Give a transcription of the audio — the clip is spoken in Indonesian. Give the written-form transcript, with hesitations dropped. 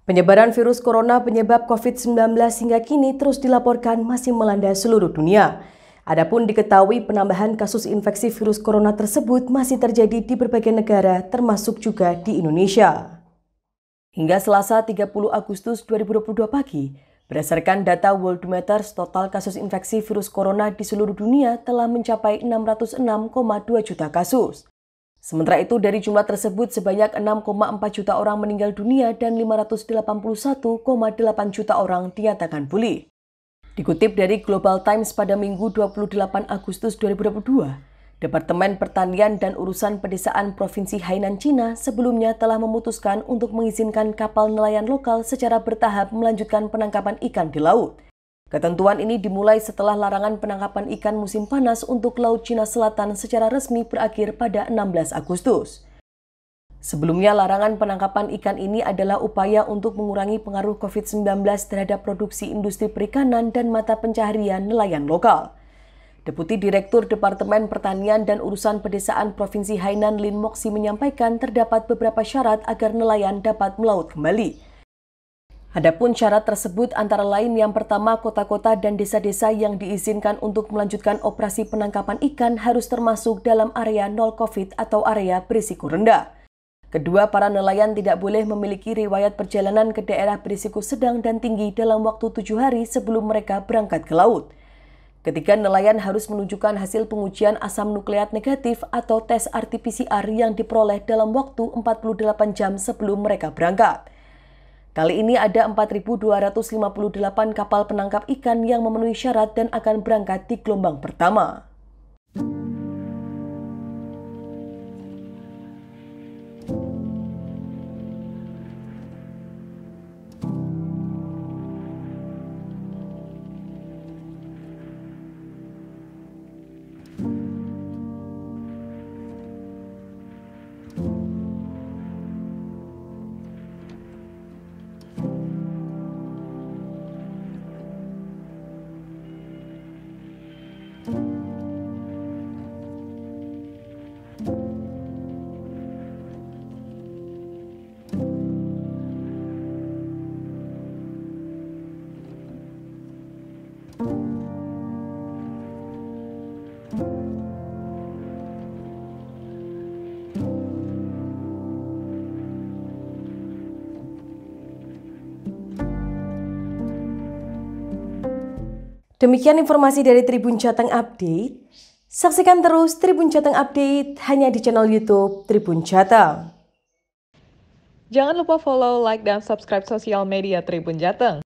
Penyebaran virus corona penyebab COVID-19 hingga kini terus dilaporkan masih melanda seluruh dunia. Adapun diketahui penambahan kasus infeksi virus corona tersebut masih terjadi di berbagai negara termasuk juga di Indonesia. Hingga Selasa 30 Agustus 2022 pagi, berdasarkan data Worldometers, total kasus infeksi virus corona di seluruh dunia telah mencapai 606,2 juta kasus. Sementara itu, dari jumlah tersebut sebanyak 6,4 juta orang meninggal dunia dan 581,8 juta orang dinyatakan pulih. Dikutip dari Global Times pada Minggu 28 Agustus 2022, Departemen Pertanian dan Urusan Pedesaan Provinsi Hainan, Cina sebelumnya telah memutuskan untuk mengizinkan kapal nelayan lokal secara bertahap melanjutkan penangkapan ikan di laut. Ketentuan ini dimulai setelah larangan penangkapan ikan musim panas untuk Laut Cina Selatan secara resmi berakhir pada 16 Agustus. Sebelumnya, larangan penangkapan ikan ini adalah upaya untuk mengurangi pengaruh COVID-19 terhadap produksi industri perikanan dan mata pencaharian nelayan lokal. Deputi Direktur Departemen Pertanian dan Urusan Pedesaan Provinsi Hainan, Lin Moxi, menyampaikan terdapat beberapa syarat agar nelayan dapat melaut kembali. Adapun syarat tersebut antara lain yang pertama, kota-kota dan desa-desa yang diizinkan untuk melanjutkan operasi penangkapan ikan harus termasuk dalam area nol COVID atau area berisiko rendah. Kedua, para nelayan tidak boleh memiliki riwayat perjalanan ke daerah berisiko sedang dan tinggi dalam waktu 7 hari sebelum mereka berangkat ke laut. Ketiga, nelayan harus menunjukkan hasil pengujian asam nukleat negatif atau tes RT-PCR yang diperoleh dalam waktu 48 jam sebelum mereka berangkat. Kali ini ada 4.258 kapal penangkap ikan yang memenuhi syarat dan akan berangkat di gelombang pertama. Demikian informasi dari Tribun Jateng Update. Saksikan terus Tribun Jateng Update hanya di channel YouTube Tribun Jateng. Jangan lupa follow, like, dan subscribe sosial media Tribun Jateng.